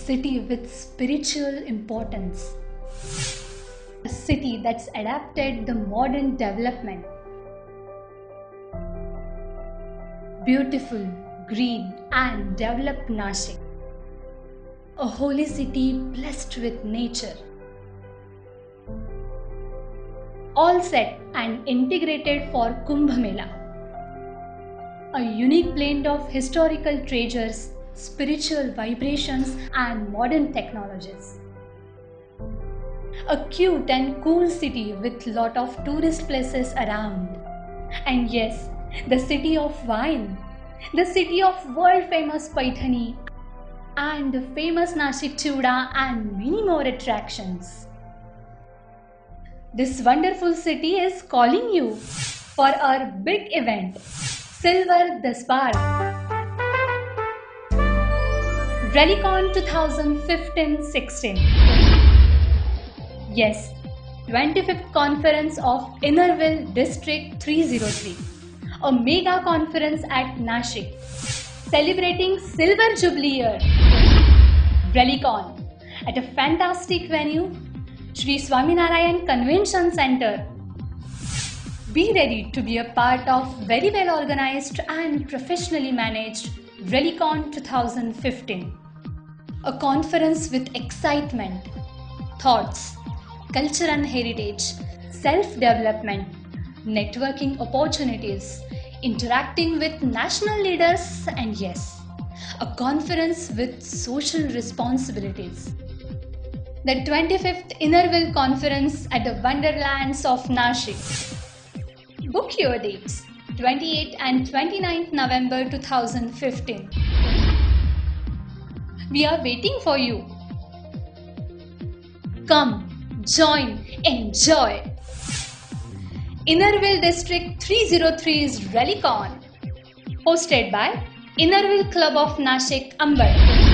city with spiritual importance. A city that's adapted the modern development. Beautiful, green and developed Nashik. A holy city blessed with nature. All set and integrated for Kumbh Mela. A unique blend of historical treasures, spiritual vibrations and modern technologies. A cute and cool city with lot of tourist places around. And yes, the city of wine, the city of world famous Paithani and the famous Nashik Chuda and many more attractions. This wonderful city is calling you for our big event, Silver the Spark. Rallycon 2015-16. Yes, 25th Conference of Innerville District 303. A mega conference at Nashik, celebrating Silver Jubilee year. Rallycon at a fantastic venue, Sri Swaminarayan Convention Center. Be ready to be a part of very well organized and professionally managed Rallycon 2015. A conference with excitement, thoughts, culture and heritage, self-development, networking opportunities, interacting with national leaders and yes, a conference with social responsibilities. The 25th Innerville Conference at the Wonderlands of Nashik. Book your dates, 28th and 29th November 2015. We are waiting for you. Come, join, enjoy. Innerville District 303's Rallycon, hosted by Innerville Club of Nashik, Amber.